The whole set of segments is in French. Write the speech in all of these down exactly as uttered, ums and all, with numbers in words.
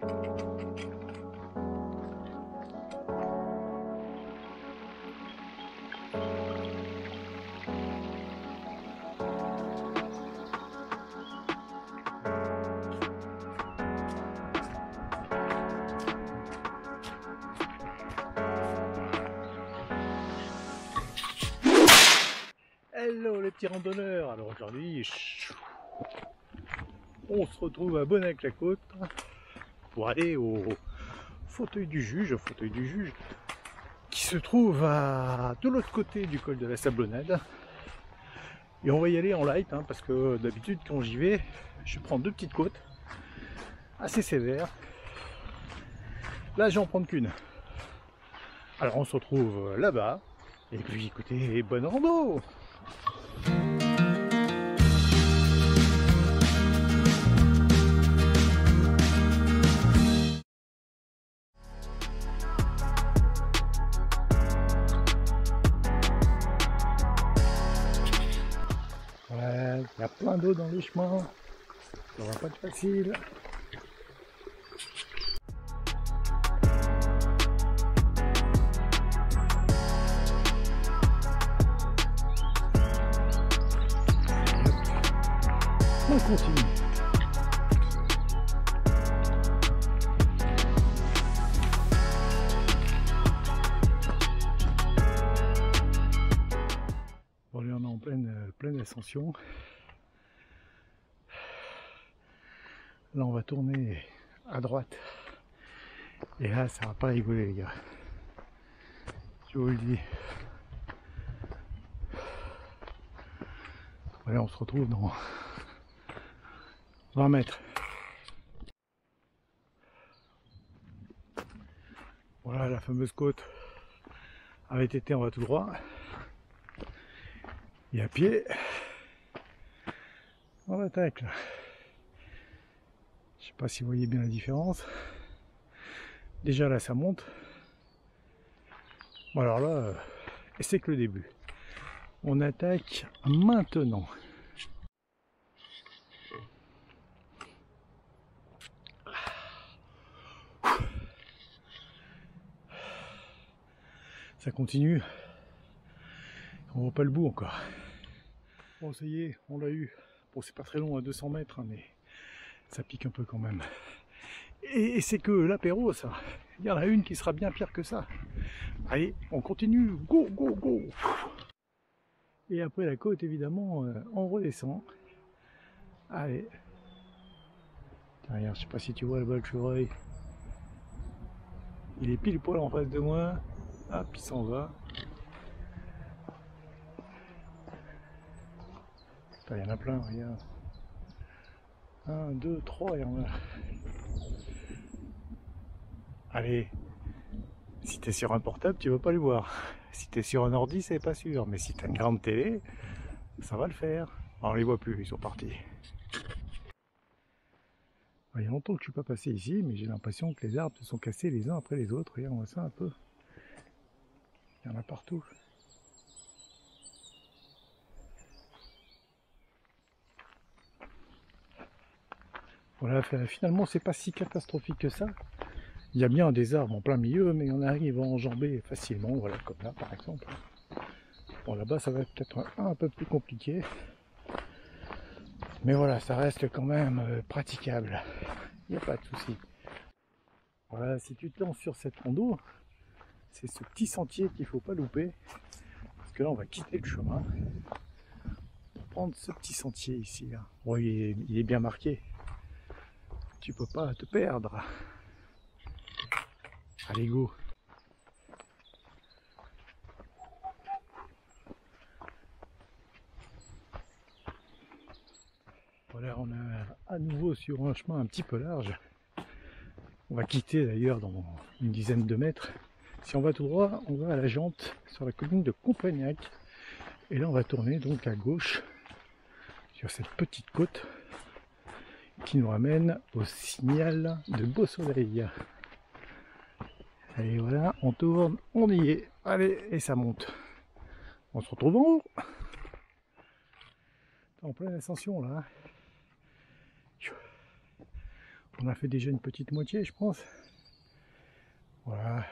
Hello les petits randonneurs. Alors aujourd'hui on se retrouve à Bonneuil-la-Côte pour aller au fauteuil du juge, au fauteuil du juge qui se trouve à de l'autre côté du col de la Sablonnade. Et on va y aller en light hein, parce que d'habitude quand j'y vais je prends deux petites côtes assez sévères. Là j'en prends qu'une. Alors on se retrouve là-bas et puis écoutez, bonne rando. Ouais, il y a plein d'eau dans le chemin, ça va pas être facile. On continue. Bon, là on est en pleine, pleine ascension. Là on va tourner à droite. Et là ça va pas rigoler les gars. Je vous le dis. Voilà, on se retrouve dans vingt mètres. Voilà la fameuse côte avec été, on va tout droit. Et à pied, on attaque là. Je sais pas si vous voyez bien la différence. Déjà là ça monte. Bon alors là, et c'est que le début. On attaque maintenant. Ça continue. On voit pas le bout encore. Bon ça y est, on l'a eu. Bon c'est pas très long à deux cents mètres, hein, mais ça pique un peu quand même. Et, et c'est que l'apéro ça. Il y en a une qui sera bien pire que ça. Allez, on continue. Go, go, go. Et après la côte évidemment, euh, on redescend. Allez. Regarde, je sais pas si tu vois le bol chevreuil. Il est pile poil en face de moi. Hop, il s'en va. Il y en a plein, regarde. Un, deux, trois, il y en a. Allez, si tu es sur un portable, tu vas pas le voir. Si tu es sur un ordi, c'est pas sûr. Mais si tu as une grande télé, ça va le faire. Alors, on les voit plus, ils sont partis. Il y a longtemps que je suis pas passé ici, mais j'ai l'impression que les arbres se sont cassés les uns après les autres. Regarde, on voit ça un peu. Il y en a partout. Voilà, finalement, c'est pas si catastrophique que ça. Il y a bien des arbres en plein milieu, mais on arrive à enjamber facilement, voilà, comme là par exemple. Bon, là-bas, ça va être peut-être un, un peu plus compliqué. Mais voilà, ça reste quand même euh, praticable. Il n'y a pas de souci. Voilà, si tu te lances sur cette rando, c'est ce petit sentier qu'il ne faut pas louper. Parce que là, on va quitter le chemin pour prendre ce petit sentier ici. Là. Bon, il est, il est bien marqué. Tu peux pas te perdre. Allez, go. Voilà, on est à nouveau sur un chemin un petit peu large. On va quitter d'ailleurs dans une dizaine de mètres. Si on va tout droit, on va à la Jante sur la commune de Compagnac. Et là, on va tourner donc à gauche sur cette petite côte qui nous ramène au signal de Beau Soleil. Allez, voilà, on tourne, on y est. Allez, et ça monte. On se retrouve en haut. En pleine ascension là. On a fait déjà une petite moitié, je pense. Voilà.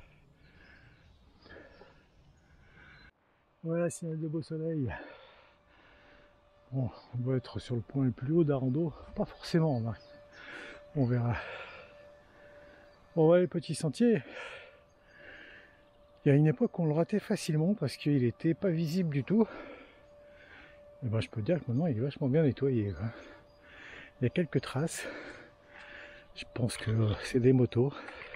Voilà, signal de beau soleil. Bon, on doit être sur le point le plus haut d'Arando. Pas forcément, on, on verra. Bon, ouais, les petits sentiers. Il y a une époque, on le ratait facilement parce qu'il était pas visible du tout. Et ben, je peux dire que maintenant, il est vachement bien nettoyé. Quoi. Il y a quelques traces. Je pense que c'est des motos.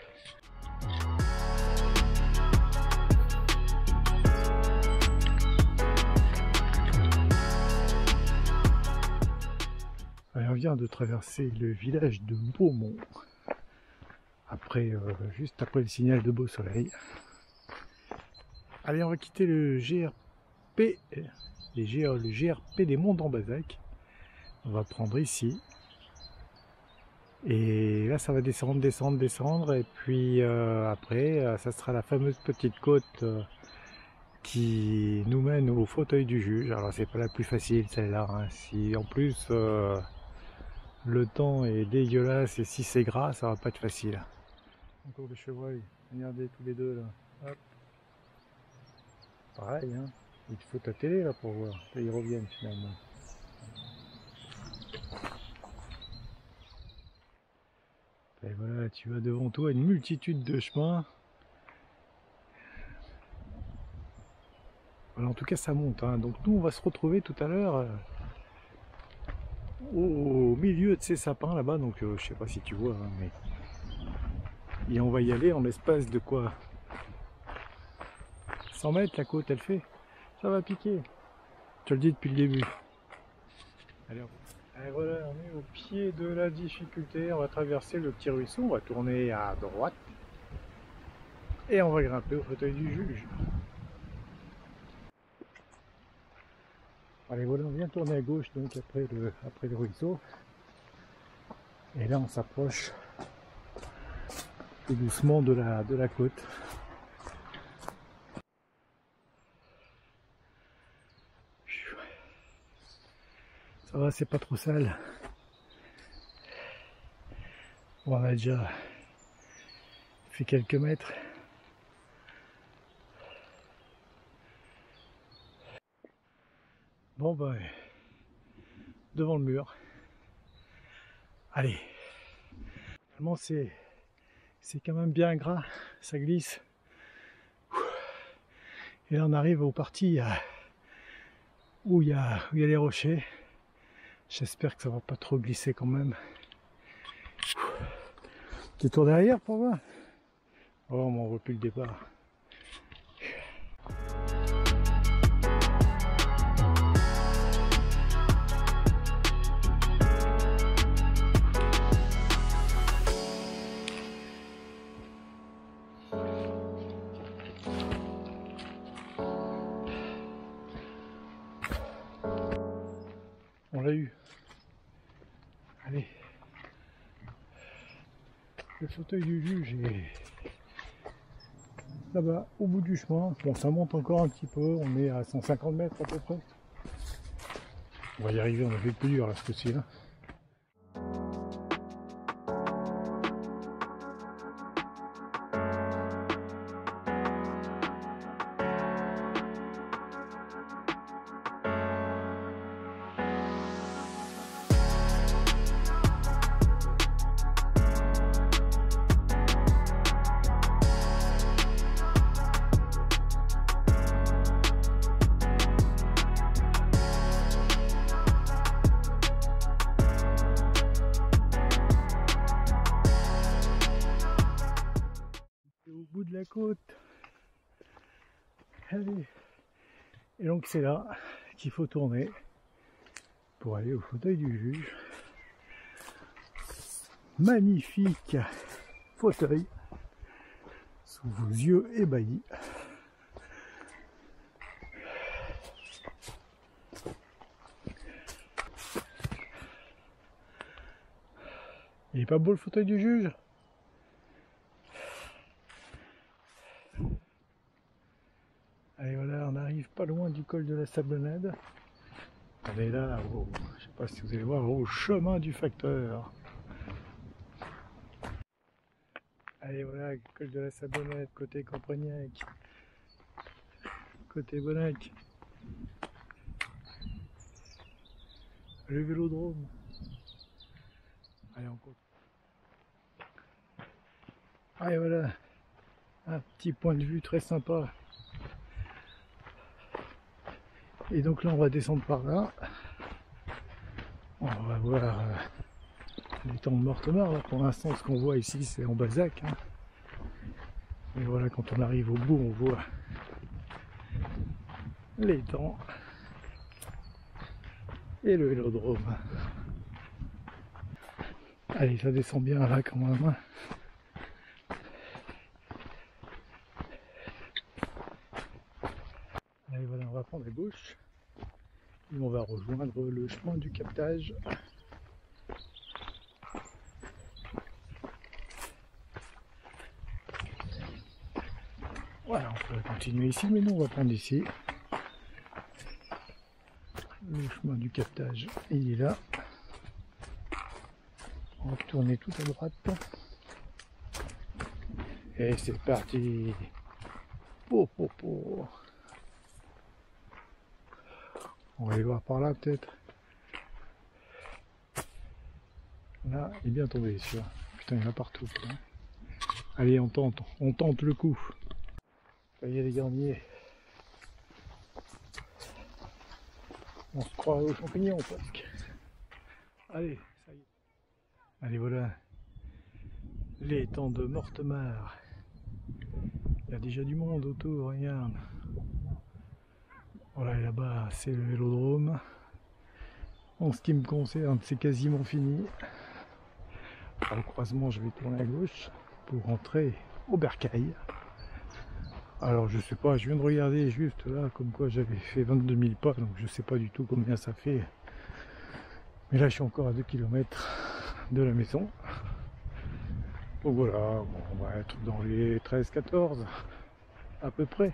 Allez, on vient de traverser le village de Beaumont. Après, euh, juste après le signal de beau soleil. Allez, on va quitter le G R P, les G R, le G R P des Monts d'Ambazac. On va prendre ici. Et là, ça va descendre, descendre, descendre. Et puis euh, après, euh, ça sera la fameuse petite côte euh, qui nous mène au fauteuil du juge. Alors, c'est pas la plus facile celle-là. Hein. Si en plus euh, le temps est dégueulasse et si c'est gras, ça va pas être facile. Encore des chevreuils. Regardez tous les deux là. Hop. Pareil, hein. Il faut ta télé là pour voir. Là, ils reviennent finalement. Et voilà, tu as devant toi une multitude de chemins. Voilà, en tout cas ça monte. Hein. Donc nous on va se retrouver tout à l'heure euh, au milieu de ces sapins là-bas. Donc euh, je sais pas si tu vois, hein, mais et on va y aller en l'espace de quoi cent mètres la côte elle fait. Ça va piquer. Je te le dis depuis le début. Allez, et voilà, on est au pied de la difficulté. On va traverser le petit ruisseau. On va tourner à droite. Et on va grimper au fauteuil du juge. Allez, voilà, on vient tourner à gauche donc après le, après le ruisseau. Et là, on s'approche tout doucement de la, de la côte. Ça va, c'est pas trop sale. Bon, on a déjà fait quelques mètres. Bon, bah, devant le mur. Allez. Finalement, c'est c'est quand même bien gras, ça glisse. Et là, on arrive aux parties où il y a, où il y a les rochers. J'espère que ça va pas trop glisser quand même. Petit tour derrière pour voir. Oh, mais on voit plus le départ. On l'a eu. Allez. Le fauteuil du juge est là-bas, au bout du chemin. Bon, ça monte encore un petit peu. On est à cent cinquante mètres à peu près. On va y arriver, on a fait plus dur là, ce coup-ci. Là. Au bout de la côte. Allez. Et donc c'est là qu'il faut tourner pour aller au fauteuil du juge. Magnifique fauteuil sous vos yeux ébahis. Il est pas beau le fauteuil du juge? Allez voilà, on arrive pas loin du col de la Sablonnade. On est là, au, je sais pas si vous allez voir, au chemin du facteur. Allez voilà, col de la Sablonnette, côté Campregnac, côté Bonnac, le vélodrome. Allez on compte. Allez voilà, un petit point de vue très sympa. Et donc là on va descendre par là. On va voir euh, l'étang de Mortemart. Là pour l'instant ce qu'on voit ici c'est en Balzac. Hein. Et voilà, quand on arrive au bout on voit l'étang et le vélodrome. Allez, ça descend bien là quand même. Allez voilà, on va prendre à gauche et on va rejoindre le chemin du captage. Voilà, on peut continuer ici, mais nous on va prendre ici. Le chemin du captage, il est là. On va tourner tout à droite. Et c'est parti. Oh, oh, oh. On va aller voir par là peut-être. Là, il est bien tombé celui-là. Putain, il y en a partout. Hein. Allez, on tente, on tente le coup. Ça y est les garniers. On se croit aux champignons presque. Allez, ça y est. Allez voilà. L'étang de Mortemart. Il y a déjà du monde autour, regarde. Voilà, et là-bas c'est le vélodrome. En ce qui me concerne, c'est quasiment fini. Au croisement, je vais tourner à gauche pour rentrer au bercail. Alors je sais pas, je viens de regarder juste là, comme quoi j'avais fait vingt-deux mille pas, donc je sais pas du tout combien ça fait. Mais là je suis encore à deux kilomètres de la maison. Donc voilà, bon, on va être dans les treize quatorze à peu près.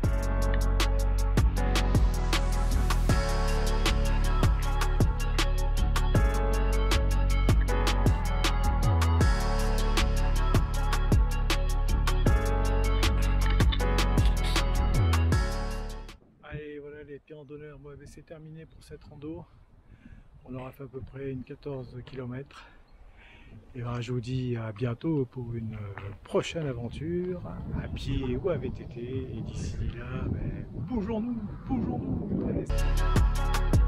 Allez voilà les pieds randonneurs, moi c'est terminé pour cette rando. On aura fait à peu près une quatorze kilomètres. Et ben, je vous dis à bientôt pour une prochaine aventure, à pied ou à V T T. Et d'ici là, ben, bougeons-nous, bougeons-nous.